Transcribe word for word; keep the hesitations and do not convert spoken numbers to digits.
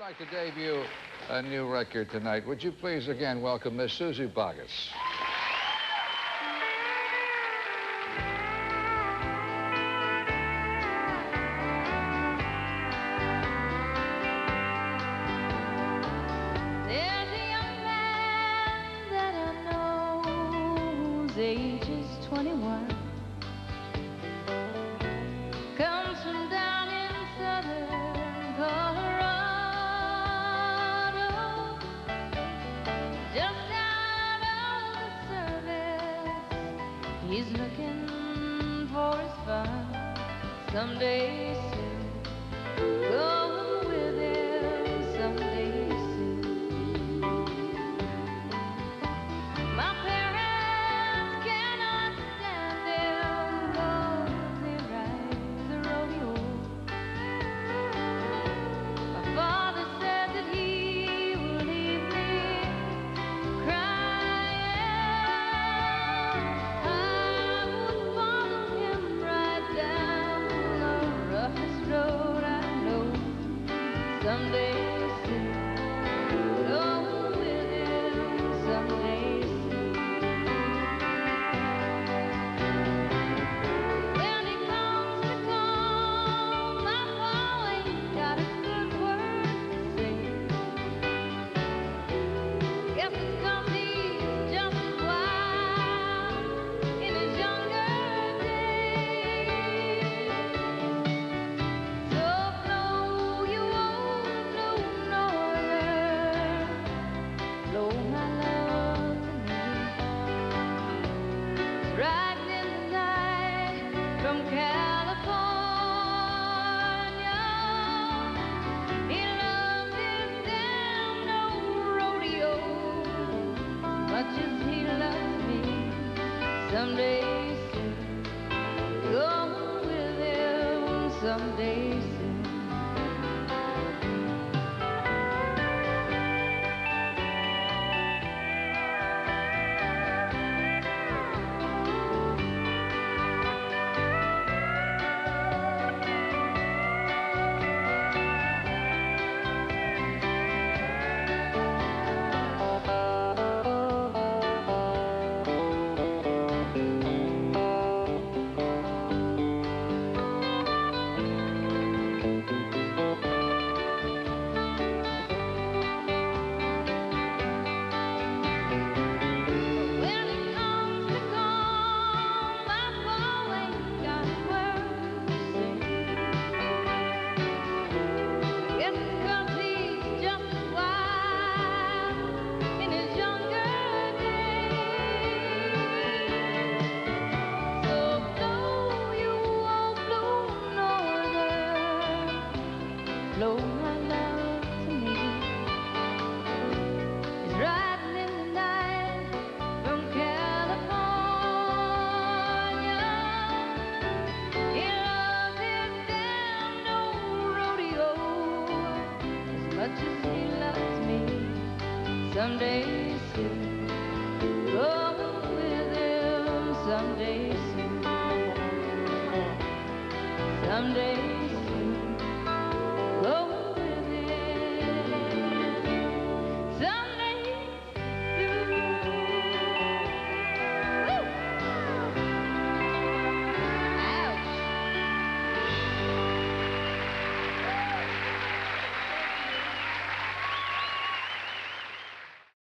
like to debut a new record tonight. Would you please again welcome Miss Suzy Bogguss. There's a young man that I know whose age is twenty-one. Comes from down in southern Colorado. Just out of the service, he's looking for his fun someday soon. Going with him someday soon. My parents cannot stand him 'cause they ride the rodeo. My father said that he will leave me crying. I would follow him right down the roughest road I know someday soon. Go with him someday soon. When he comes to call, my pa ain't got a good word to say. Guess it's 'cause he's just wild in his younger days. So blow you old blue northern, blow my love to me. Riding in the night from California, he loves his damn old rodeo much as he loves me someday soon. Going with him someday soon. When it comes to call, my pa ain't got a word to say. Guess it's 'cause he's just as wild in his younger days. So blow you old blue northern, blow my love to me. He's riding in the night from California. He loves his damn old rodeo as much as he loves me someday soon. Going with him someday soon. Someday